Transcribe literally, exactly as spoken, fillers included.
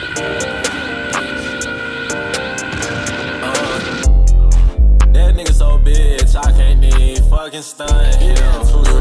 That nigga so bitch, I can't even fucking stunt. Yeah,